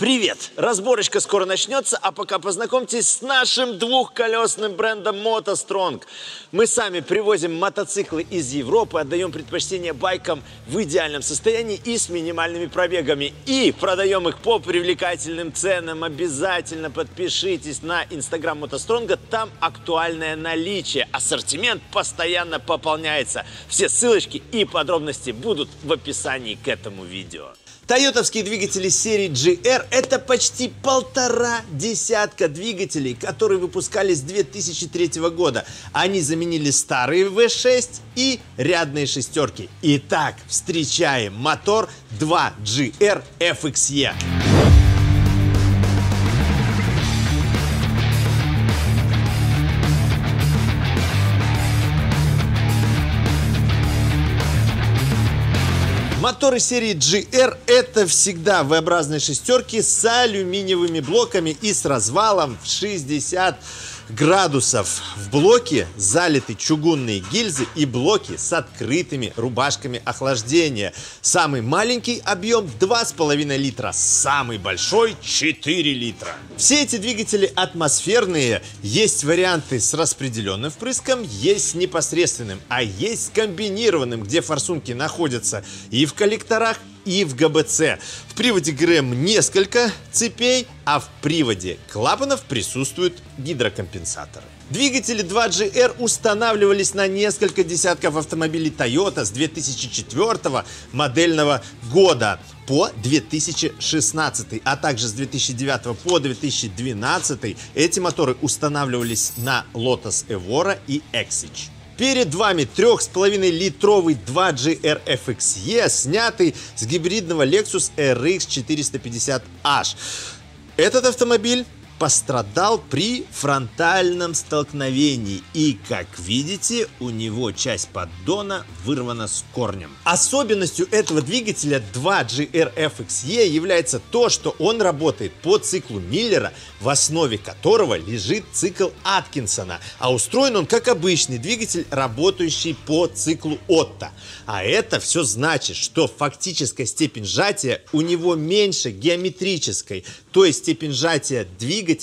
Привет! Разборочка скоро начнется, а пока познакомьтесь с нашим двухколесным брендом MotoStrong. Мы сами привозим мотоциклы из Европы, отдаем предпочтение байкам в идеальном состоянии и с минимальными пробегами. И продаем их по привлекательным ценам. Обязательно подпишитесь на Instagram MotoStrong, там актуальное наличие. Ассортимент постоянно пополняется. Все ссылочки и подробности будут в описании к этому видео. Тойотовские двигатели серии GR – это почти 1,5 десятка двигателей, которые выпускались с 2003 года. Они заменили старые V6 и рядные шестерки. Итак, встречаем мотор 2GR FXE. Моторы серии GR – это всегда V-образные шестерки с алюминиевыми блоками и с развалом в 60 градусов. В блоке залиты чугунные гильзы и блоки с открытыми рубашками охлаждения. Самый маленький объем 2,5 литра, самый большой 4 литра. Все эти двигатели атмосферные. Есть варианты с распределенным впрыском, есть с непосредственным, а есть с комбинированным, где форсунки находятся и в коллекторах, и в ГБЦ. В приводе ГРМ несколько цепей, а в приводе клапанов присутствуют гидрокомпенсаторы. Двигатели 2GR устанавливались на несколько десятков автомобилей Toyota с 2004 модельного года по 2016, а также с 2009 по 2012 эти моторы устанавливались на Lotus Evora и Exige. Перед вами 3,5-литровый 2GR FXE, снятый с гибридного Lexus RX 450H. Этот автомобиль пострадал при фронтальном столкновении. И, как видите, у него часть поддона вырвана с корнем. Особенностью этого двигателя 2GR FXE является то, что он работает по циклу Миллера, в основе которого лежит цикл Аткинсона. А устроен он как обычный двигатель, работающий по циклу Отто. А это все значит, что фактическая степень сжатия у него меньше геометрической. То есть степень сжатия двигателя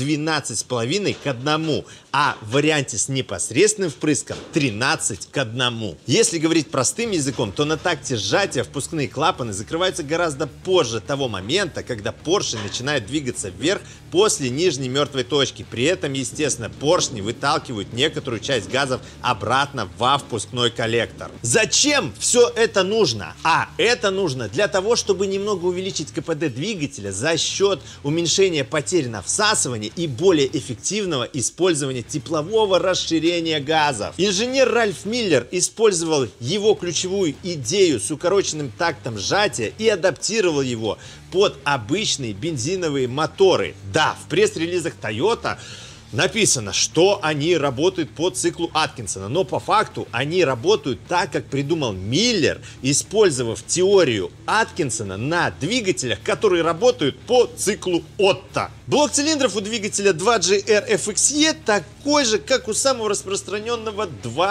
12,5 к 1, а в варианте с непосредственным впрыском 13 к 1. Если говорить простым языком, то на такте сжатия впускные клапаны закрываются гораздо позже того момента, когда поршень начинает двигаться вверх после нижней мертвой точки. При этом, естественно, поршни выталкивают некоторую часть газов обратно во впускной коллектор. Зачем все это нужно? А это нужно для того, чтобы немного увеличить КПД двигателя за счет уменьшения потерь на всасывание и более эффективного использования теплового расширения газов. Инженер Ральф Миллер использовал его ключевую идею с укороченным тактом сжатия и адаптировал его под обычные бензиновые моторы. Да, в пресс-релизах Toyota написано, что они работают по циклу Аткинсона, но по факту они работают так, как придумал Миллер, использовав теорию Аткинсона на двигателях, которые работают по циклу Отто. Блок цилиндров у двигателя 2GR FXE такой же, как у самого распространенного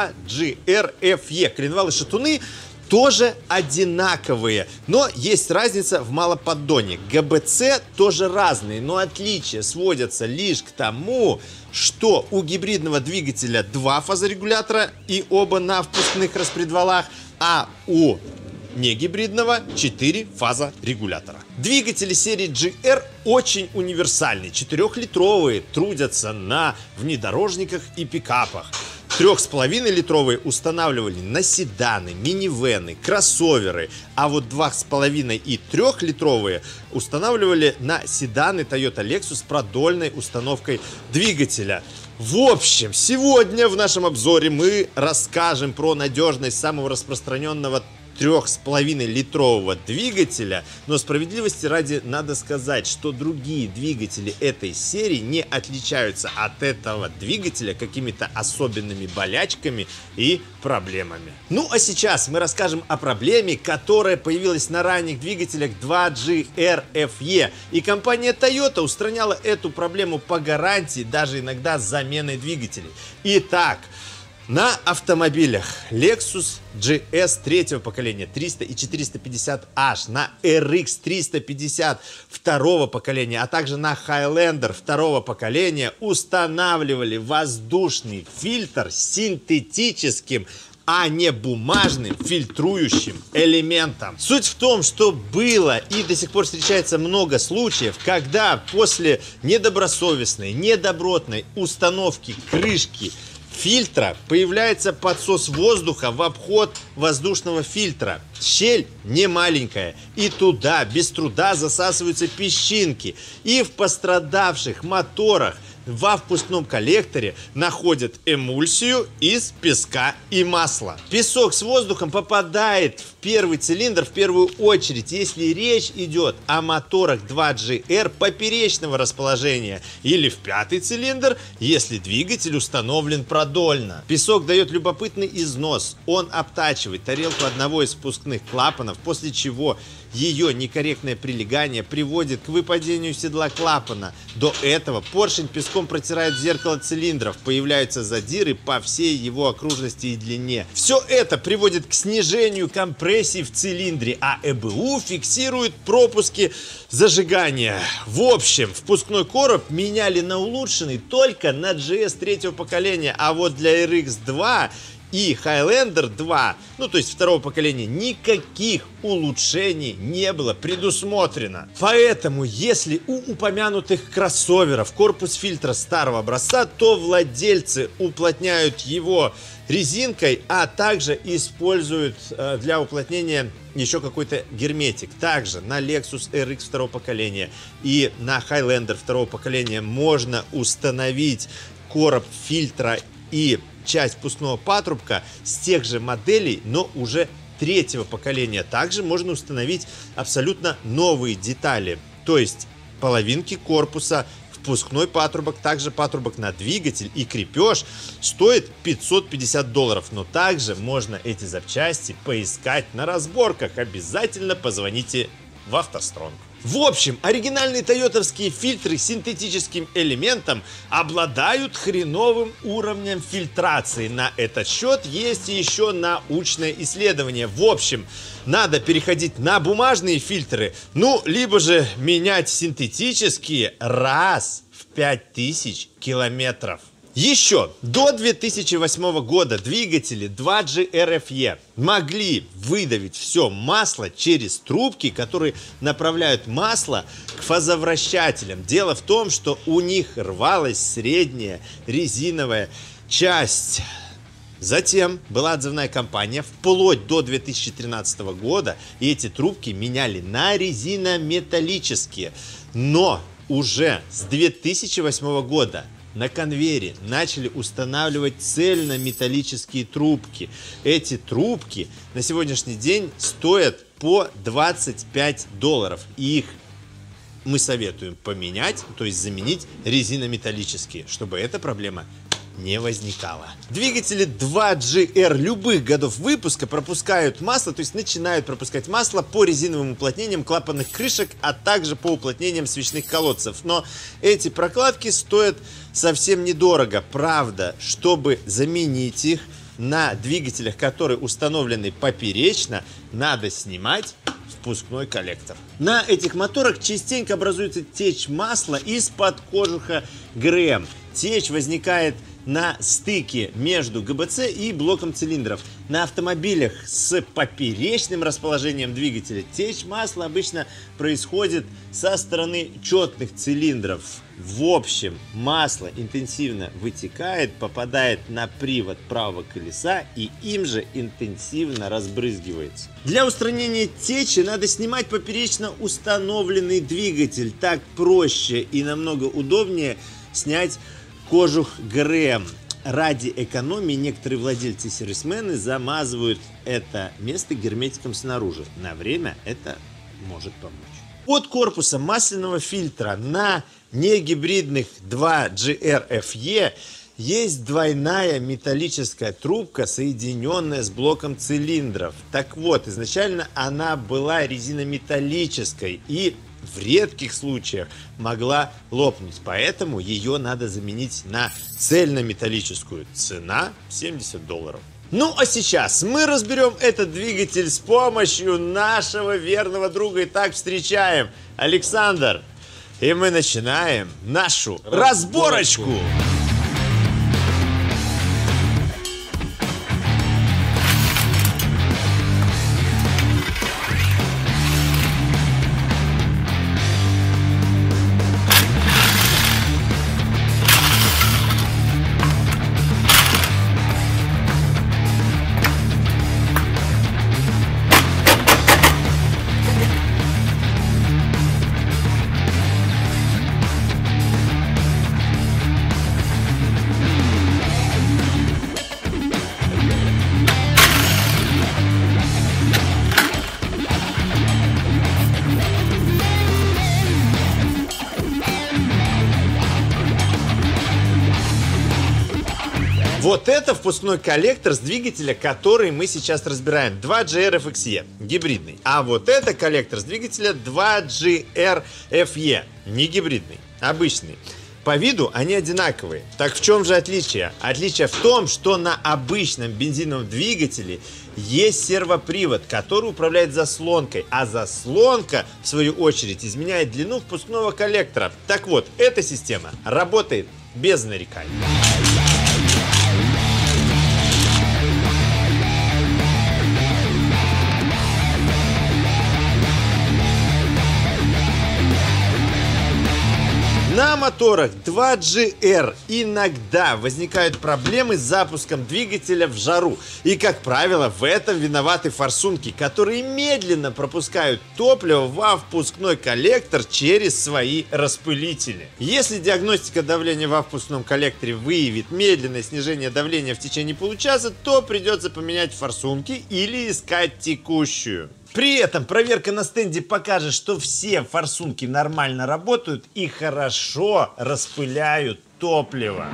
2GR FE. Коленвалы и шатуны тоже одинаковые, но есть разница в малоподдоне. ГБЦ тоже разные, но отличия сводятся лишь к тому, что у гибридного двигателя 2 фазорегулятора и оба на впускных распредвалах, а у негибридного 4 фазорегулятора. Двигатели серии GR очень универсальны. 4-литровые трудятся на внедорожниках и пикапах. 3,5-литровые устанавливали на седаны, минивены, кроссоверы, а вот 2,5 и 3-литровые устанавливали на седаны Toyota Lexus с продольной установкой двигателя. В общем, сегодня в нашем обзоре мы расскажем про надежность самого распространенного 3,5-литрового двигателя, но справедливости ради надо сказать, что другие двигатели этой серии не отличаются от этого двигателя какими-то особенными болячками и проблемами. Ну а сейчас мы расскажем о проблеме, которая появилась на ранних двигателях 2GR FE, и компания Toyota устраняла эту проблему по гарантии, даже иногда с заменой двигателей. Итак, На автомобилях Lexus GS третьего поколения 300 и 450H, на RX 350 второго поколения, а также на Highlander второго поколения устанавливали воздушный фильтр с синтетическим, а не бумажным фильтрующим элементом. Суть в том, что было и до сих пор встречается много случаев, когда после недобросовестной, недобротной установки крышки фильтра появляется подсос воздуха в обход воздушного фильтра. Щель не маленькая, и туда без труда засасываются песчинки. И в пострадавших моторах во впускном коллекторе находят эмульсию из песка и масла. Песок с воздухом попадает в первый цилиндр в первую очередь, если речь идет о моторах 2GR поперечного расположения, или в пятый цилиндр, если двигатель установлен продольно. Песок дает любопытный износ, он обтачивает тарелку одного из впускных клапанов, после чего ее некорректное прилегание приводит к выпадению седла клапана. До этого поршень песком протирает зеркало цилиндров, появляются задиры по всей его окружности и длине. Все это приводит к снижению компрессии в цилиндре, а ЭБУ фиксирует пропуски зажигания. В общем, впускной короб меняли на улучшенный только на GS третьего поколения, а вот для RX-2 и Highlander 2, ну то есть второго поколения, никаких улучшений не было предусмотрено. Поэтому, если у упомянутых кроссоверов корпус фильтра старого образца, то владельцы уплотняют его резинкой, а также используют для уплотнения еще какой-то герметик. Также на Lexus RX второго поколения и на Highlander второго поколения можно установить короб фильтра и часть впускного патрубка с тех же моделей, но уже третьего поколения. Также можно установить абсолютно новые детали, то есть половинки корпуса, впускной патрубок, также патрубок на двигатель и крепеж стоит $550. Но также можно эти запчасти поискать на разборках. Обязательно позвоните в автостронг. В общем, оригинальные тойотовские фильтры с синтетическим элементом обладают хреновым уровнем фильтрации. На этот счет есть еще научное исследование. В общем, надо переходить на бумажные фильтры, ну, либо же менять синтетические раз в 5000 километров. Еще до 2008 года двигатели 2GR-FE могли выдавить все масло через трубки, которые направляют масло к фазовращателям. Дело в том, что у них рвалась средняя резиновая часть. Затем была отзывная кампания вплоть до 2013 года, и эти трубки меняли на резинометаллические. Но уже с 2008 года на конвейере начали устанавливать цельнометаллические трубки. Эти трубки на сегодняшний день стоят по $25. И их мы советуем поменять, то есть заменить резинометаллические, чтобы эта проблема не возникало. Двигатели 2GR любых годов выпуска пропускают масло, то есть начинают пропускать масло по резиновым уплотнениям клапанных крышек, а также по уплотнениям свечных колодцев. Но эти прокладки стоят совсем недорого. Правда, чтобы заменить их на двигателях, которые установлены поперечно, надо снимать впускной коллектор. На этих моторах частенько образуется течь масла из-под кожуха ГРМ. Течь возникает на стыке между ГБЦ и блоком цилиндров. На автомобилях с поперечным расположением двигателя течь масла обычно происходит со стороны четных цилиндров. В общем, масло интенсивно вытекает, попадает на привод правого колеса и им же интенсивно разбрызгивается. Для устранения течи надо снимать поперечно установленный двигатель. Так проще и намного удобнее снять кожух ГРМ. Ради экономии некоторые владельцы-сервисмены замазывают это место герметиком снаружи. На время это может помочь. Под корпусом масляного фильтра на негибридных 2GR-FE есть двойная металлическая трубка, соединенная с блоком цилиндров. Так вот, изначально она была резинометаллической, и в редких случаях могла лопнуть. Поэтому ее надо заменить на цельнометаллическую. Цена $70. Ну а сейчас мы разберем этот двигатель с помощью нашего верного друга. Итак, встречаем Александр. И мы начинаем нашу разборочку. Вот это впускной коллектор с двигателя, который мы сейчас разбираем. 2GR-FXE, гибридный. А вот это коллектор с двигателя 2GR-FE, не гибридный, обычный. По виду они одинаковые. Так в чем же отличие? Отличие в том, что на обычном бензиновом двигателе есть сервопривод, который управляет заслонкой, а заслонка, в свою очередь, изменяет длину впускного коллектора. Так вот, эта система работает без нареканий. На моторах 2GR иногда возникают проблемы с запуском двигателя в жару. И, как правило, в этом виноваты форсунки, которые медленно пропускают топливо во впускной коллектор через свои распылители. Если диагностика давления во впускном коллекторе выявит медленное снижение давления в течение получаса, то придется поменять форсунки или искать текущую. При этом проверка на стенде покажет, что все форсунки нормально работают и хорошо распыляют топливо.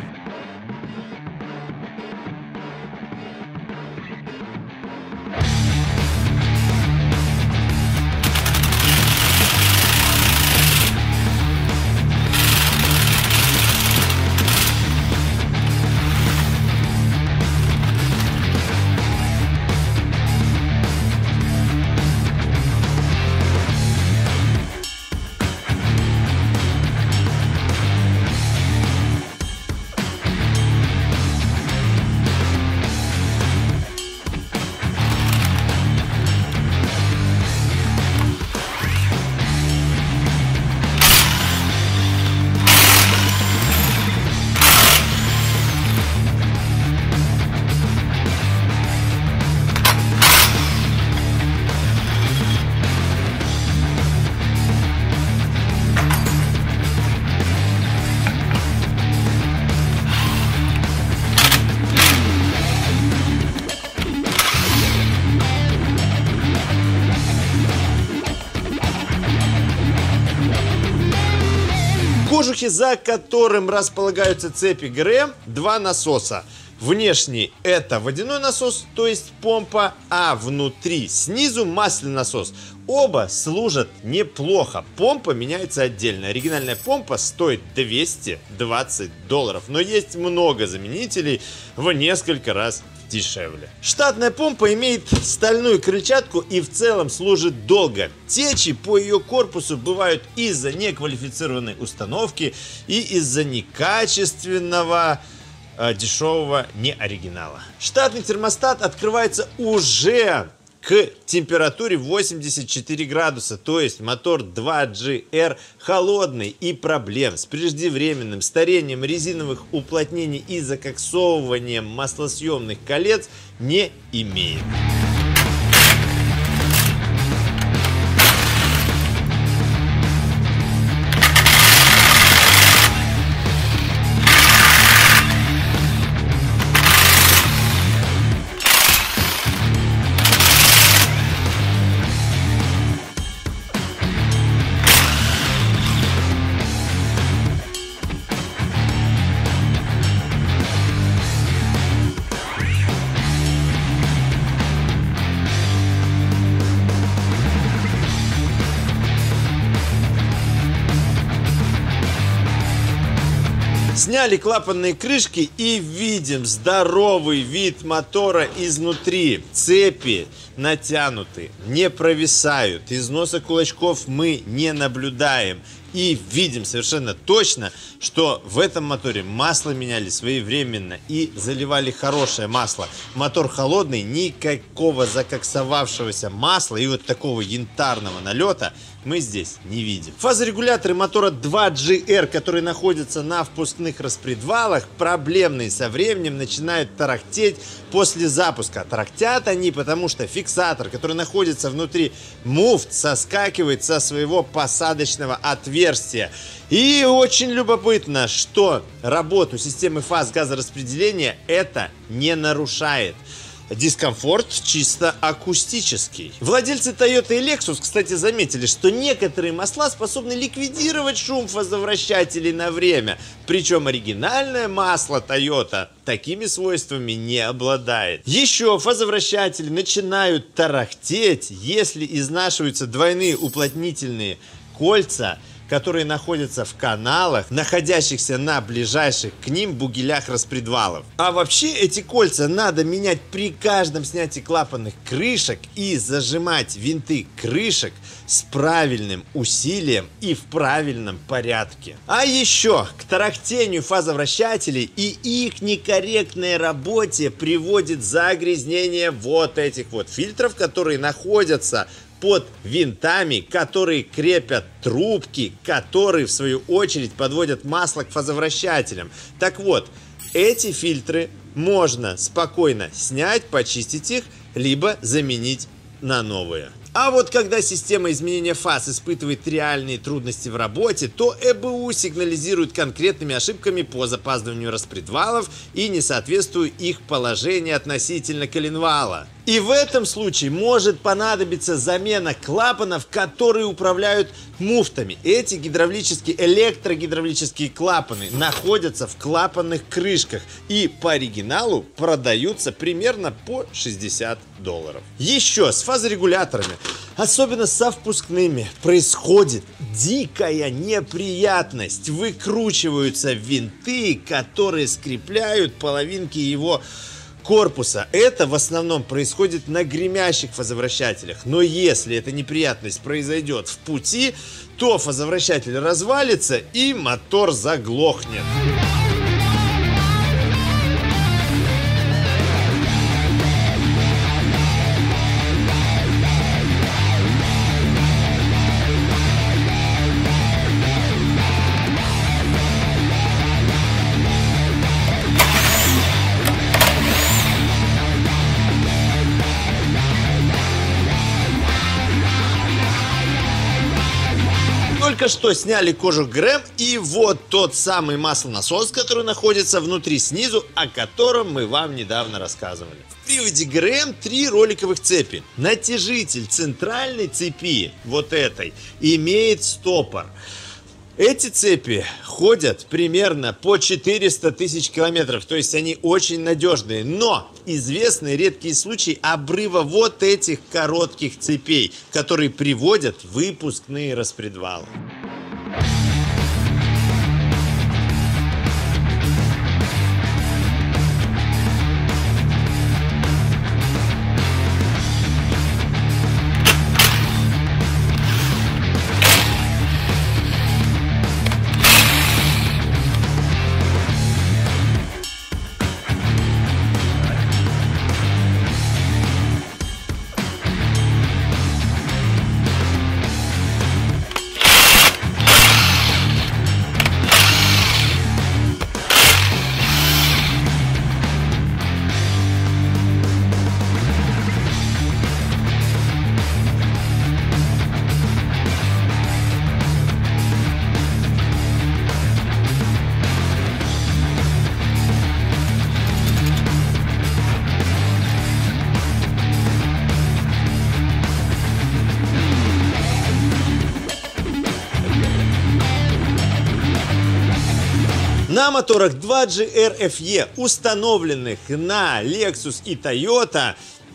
В кожухе, за которым располагаются цепи ГРМ, два насоса. Внешний — это водяной насос, то есть помпа, а внутри, снизу, масляный насос. Оба служат неплохо. Помпа меняется отдельно. Оригинальная помпа стоит $220, но есть много заменителей в несколько раз дешевле. Штатная помпа имеет стальную крыльчатку и в целом служит долго. Течи по ее корпусу бывают из-за неквалифицированной установки и из-за некачественного дешевого неоригинала. Штатный термостат открывается уже к температуре 84 градуса, то есть мотор 2GR холодный, и проблем с преждевременным старением резиновых уплотнений и закоксовыванием маслосъемных колец не имеет. Сняли клапанные крышки и видим здоровый вид мотора изнутри. Цепи натянуты, не провисают, износа кулачков мы не наблюдаем. И видим совершенно точно, что в этом моторе масло меняли своевременно и заливали хорошее масло. Мотор холодный, никакого закоксовавшегося масла и вот такого янтарного налета мы здесь не видим. Фазорегуляторы мотора 2GR, которые находятся на впускных распредвалах, проблемные, со временем начинают тарахтеть после запуска. Тарахтят они, потому что фиксатор, который находится внутри муфт, соскакивает со своего посадочного отверстия. И очень любопытно, что работу системы фаз газораспределения это не нарушает. Дискомфорт чисто акустический. Владельцы Toyota и Lexus, кстати, заметили, что некоторые масла способны ликвидировать шум фазовращателей на время. Причем оригинальное масло Toyota такими свойствами не обладает. Еще фазовращатели начинают тарахтеть, если изнашиваются двойные уплотнительные кольца, которые находятся в каналах, находящихся на ближайших к ним бугелях распредвалов. А вообще эти кольца надо менять при каждом снятии клапанных крышек и зажимать винты крышек с правильным усилием и в правильном порядке. А еще к тарахтению фазовращателей и их некорректной работе приводит загрязнение вот этих вот фильтров, которые находятся под винтами, которые крепят трубки, которые в свою очередь подводят масло к фазовращателям. Так вот, эти фильтры можно спокойно снять, почистить их, либо заменить на новые. А вот когда система изменения фаз испытывает реальные трудности в работе, то ЭБУ сигнализирует конкретными ошибками по запаздыванию распредвалов и несоответствию их положения относительно коленвала. И в этом случае может понадобиться замена клапанов, которые управляют муфтами. Эти электрогидравлические клапаны находятся в клапанных крышках и по оригиналу продаются примерно по $60. Еще с фазорегуляторами, особенно со впускными, происходит дикая неприятность. Выкручиваются винты, которые скрепляют половинки его корпуса. Это в основном происходит на гремящих фазовращателях. Но если эта неприятность произойдет в пути, то фазовращатель развалится и мотор заглохнет. Только что сняли кожух ГРМ, и вот тот самый маслонасос, который находится внутри снизу, о котором мы вам недавно рассказывали. В приводе ГРМ 3 роликовых цепи. Натяжитель центральной цепи, вот этой, имеет стопор. Эти цепи ходят примерно по 400 тысяч километров, то есть они очень надежные. Но известны редкие случаи обрыва вот этих коротких цепей, которые приводят в выпускные распредвалы. На моторах 2GR FE, установленных на Lexus и Toyota,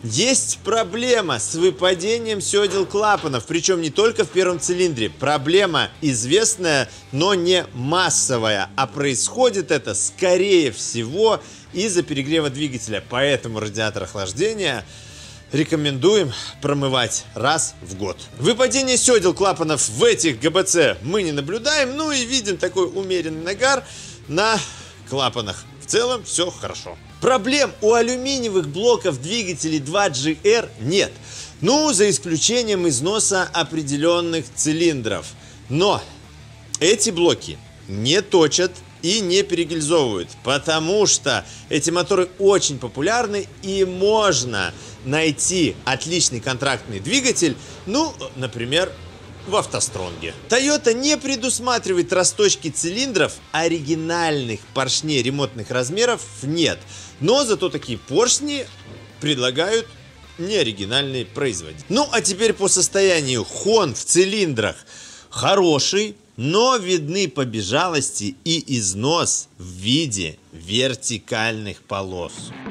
Есть проблема с выпадением седел клапанов, причем не только в первом цилиндре. Проблема известная, но не массовая, а происходит это, скорее всего, из-за перегрева двигателя. Поэтому радиатор охлаждения рекомендуем промывать раз в год. Выпадение седел клапанов в этих ГБЦ мы не наблюдаем, ну и видим такой умеренный нагар на клапанах. В целом все хорошо. Проблем у алюминиевых блоков двигателей 2GR нет. Ну, за исключением износа определенных цилиндров. Но эти блоки не точат и не перегильзовывают, потому что эти моторы очень популярны и можно найти отличный контрактный двигатель, ну, например, в автостронге. Toyota не предусматривает росточки цилиндров, оригинальных поршней ремонтных размеров нет. Но зато такие поршни предлагают неоригинальные производители. Ну а теперь по состоянию. Хон в цилиндрах хороший, но видны побежалости и износ в виде вертикальных полос.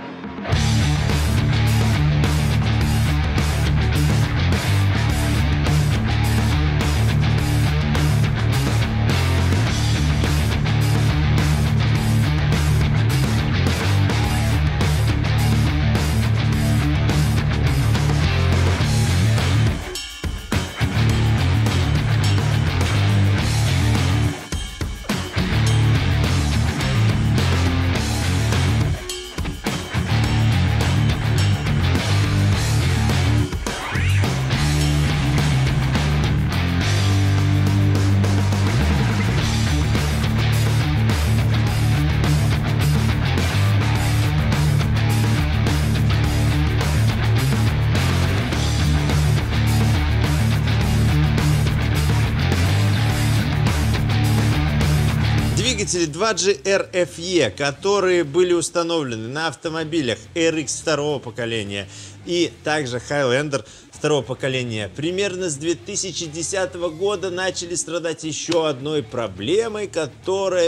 Двигатели 2GR FE, которые были установлены на автомобилях RX второго поколения и также Highlander второго поколения, примерно с 2010 года начали страдать еще одной проблемой, которая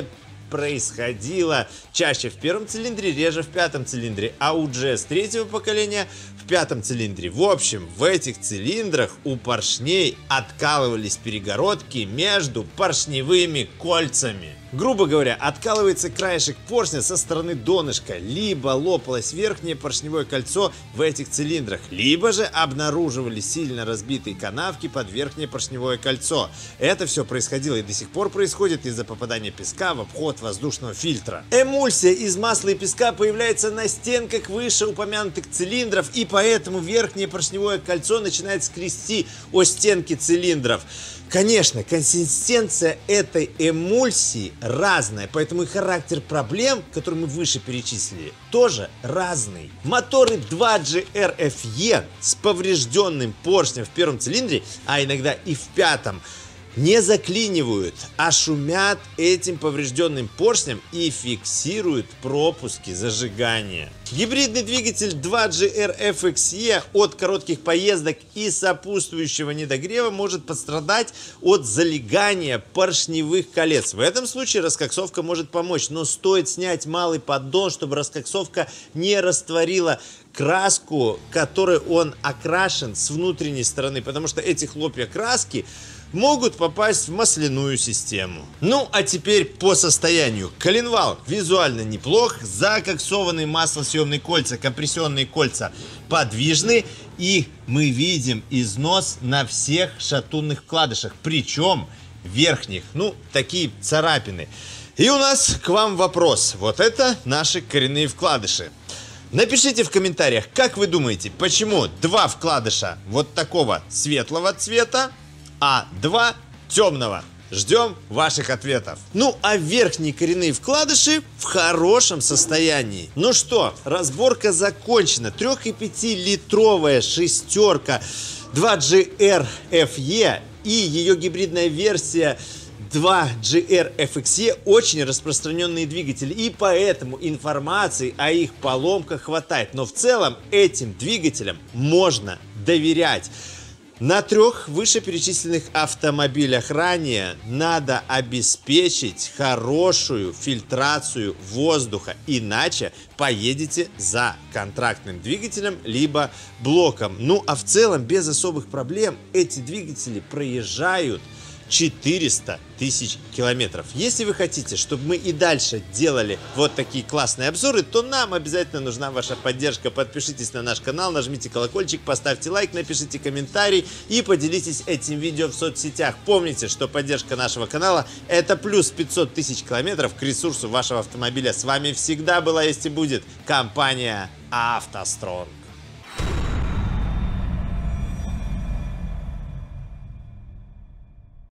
происходила чаще в первом цилиндре, реже в пятом цилиндре, а у GS третьего поколения в пятом цилиндре. В общем, в этих цилиндрах у поршней откалывались перегородки между поршневыми кольцами. Грубо говоря, откалывается краешек поршня со стороны донышка, либо лопалось верхнее поршневое кольцо в этих цилиндрах, либо же обнаруживали сильно разбитые канавки под верхнее поршневое кольцо. Это все происходило и до сих пор происходит из-за попадания песка в обход воздушного фильтра. Эмульсия из масла и песка появляется на стенках вышеупомянутых цилиндров, и поэтому верхнее поршневое кольцо начинает скрести о стенки цилиндров. Конечно, консистенция этой эмульсии разная, поэтому и характер проблем, которые мы выше перечислили, тоже разный. Моторы 2GR FE с поврежденным поршнем в первом цилиндре, а иногда и в пятом, не заклинивают, а шумят этим поврежденным поршнем и фиксируют пропуски зажигания. Гибридный двигатель 2GR FXE от коротких поездок и сопутствующего недогрева может пострадать от залегания поршневых колец. В этом случае раскоксовка может помочь, но стоит снять малый поддон, чтобы раскоксовка не растворила краску, которой он окрашен с внутренней стороны, потому что эти хлопья краски могут попасть в масляную систему. Ну, а теперь по состоянию. Коленвал визуально неплох, закоксованные маслосъемные кольца, компрессионные кольца подвижны, и мы видим износ на всех шатунных вкладышах, причем верхних, ну, такие царапины. И у нас к вам вопрос. Вот это наши коренные вкладыши. Напишите в комментариях, как вы думаете, почему два вкладыша вот такого светлого цвета, а два темного? Ждем ваших ответов. Ну, а верхние коренные вкладыши в хорошем состоянии. Ну что, разборка закончена. 3,5-литровая шестерка 2GR FE и ее гибридная версия 2GR FXE очень распространенные двигатели, и поэтому информации о их поломках хватает. Но в целом этим двигателям можно доверять. На 3 вышеперечисленных автомобилях ранее надо обеспечить хорошую фильтрацию воздуха, иначе поедете за контрактным двигателем либо блоком. Ну а в целом без особых проблем эти двигатели проезжают 400 тысяч километров. Если вы хотите, чтобы мы и дальше делали вот такие классные обзоры, то нам обязательно нужна ваша поддержка. Подпишитесь на наш канал, нажмите колокольчик, поставьте лайк, напишите комментарий и поделитесь этим видео в соцсетях. Помните, что поддержка нашего канала — это плюс 500 тысяч километров к ресурсу вашего автомобиля. С вами всегда была, есть и будет компания «АвтоСтронг».